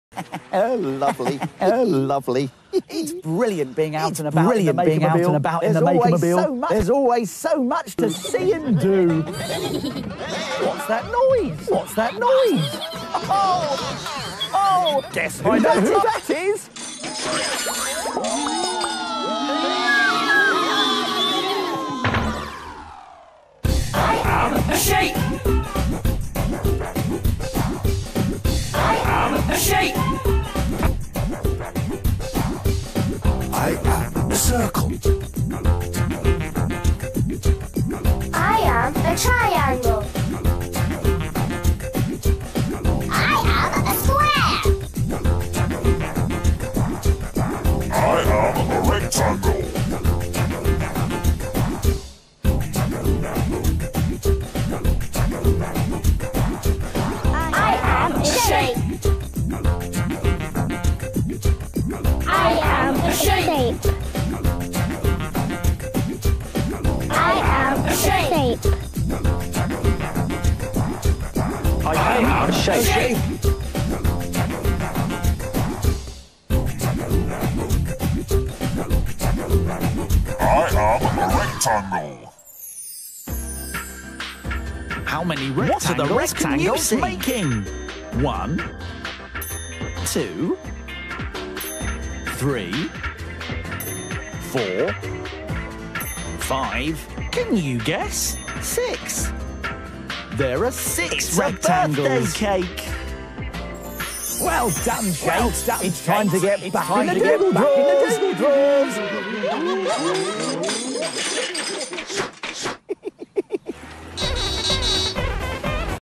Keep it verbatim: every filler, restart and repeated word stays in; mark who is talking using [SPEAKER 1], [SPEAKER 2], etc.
[SPEAKER 1] Oh, lovely. Oh, lovely.
[SPEAKER 2] It's brilliant being out
[SPEAKER 1] It's
[SPEAKER 2] and about
[SPEAKER 1] brilliant
[SPEAKER 2] in the
[SPEAKER 1] being out
[SPEAKER 2] Makerbmobile.
[SPEAKER 1] and about in
[SPEAKER 2] There's
[SPEAKER 1] the
[SPEAKER 2] always
[SPEAKER 1] Makerbmobile.
[SPEAKER 2] so much.
[SPEAKER 1] There's always so much to see and do.
[SPEAKER 2] What's that noise? What's that noise? Oh! Oh! Guess who
[SPEAKER 1] I know
[SPEAKER 2] that
[SPEAKER 1] who
[SPEAKER 2] is?
[SPEAKER 1] that is.
[SPEAKER 3] I am a shape. I am a shape.
[SPEAKER 4] I am a circle.
[SPEAKER 5] I am a triangle. I am a square.
[SPEAKER 4] I am a rectangle.
[SPEAKER 5] I am a shape. I am a shape. I am a shape.
[SPEAKER 1] I am a shape.
[SPEAKER 4] I am a rectangle.
[SPEAKER 6] How many
[SPEAKER 2] What are the
[SPEAKER 6] rectangles can you
[SPEAKER 2] rectangles
[SPEAKER 6] see?
[SPEAKER 2] making?
[SPEAKER 6] One, two, three, four, five. Can you guess? Six. There are six
[SPEAKER 2] It's a
[SPEAKER 6] rectangles.
[SPEAKER 2] birthday cake.
[SPEAKER 1] Well done, Shakes.
[SPEAKER 2] Well done,
[SPEAKER 1] It's time to
[SPEAKER 2] Shakes.
[SPEAKER 1] get
[SPEAKER 2] It's
[SPEAKER 1] back
[SPEAKER 2] time
[SPEAKER 1] in the
[SPEAKER 2] to get
[SPEAKER 1] doodle
[SPEAKER 2] back in the
[SPEAKER 1] drawers.
[SPEAKER 2] doodle drawers.